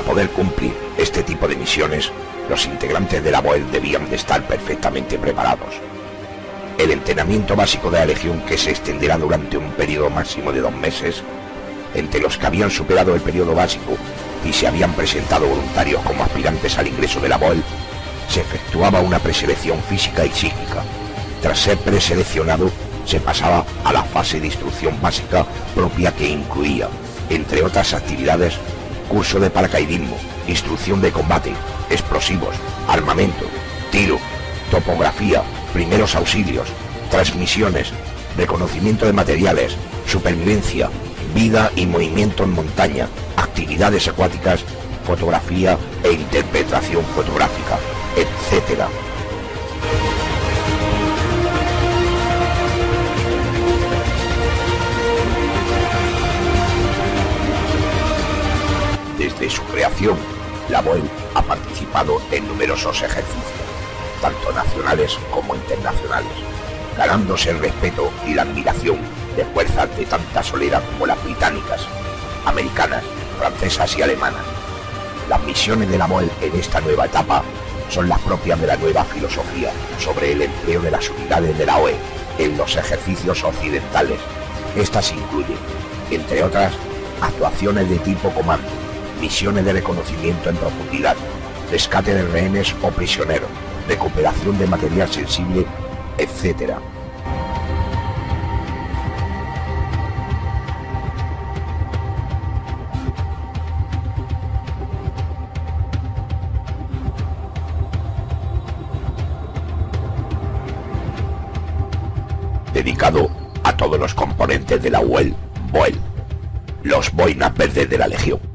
poder cumplir este tipo de misiones, los integrantes de la BOEL debían de estar perfectamente preparados. El entrenamiento básico de la Legión, que se extenderá durante un periodo máximo de 2 meses, entre los que habían superado el periodo básico y se habían presentado voluntarios como aspirantes al ingreso de la BOEL, se efectuaba una preselección física y psíquica. Tras ser preseleccionado, se pasaba a la fase de instrucción básica propia, que incluía, entre otras actividades, curso de paracaidismo, instrucción de combate, explosivos, armamento, tiro, topografía, primeros auxilios, transmisiones, reconocimiento de materiales, supervivencia, vida y movimiento en montaña, actividades acuáticas, fotografía e interpretación fotográfica, etc. Desde su creación, la BOEL ha participado en numerosos ejercicios, tanto nacionales como internacionales, ganándose el respeto y la admiración de fuerzas de tanta solera como las británicas, americanas, francesas y alemanas. Las misiones de la BOEL en esta nueva etapa son las propias de la nueva filosofía sobre el empleo de las unidades de la OE en los ejercicios occidentales. Estas incluyen, entre otras, actuaciones de tipo comando, misiones de reconocimiento en profundidad, rescate de rehenes o prisioneros, recuperación de material sensible, etc. Dedicado a todos los componentes de la BOEL, los boinas verdes de la Legión.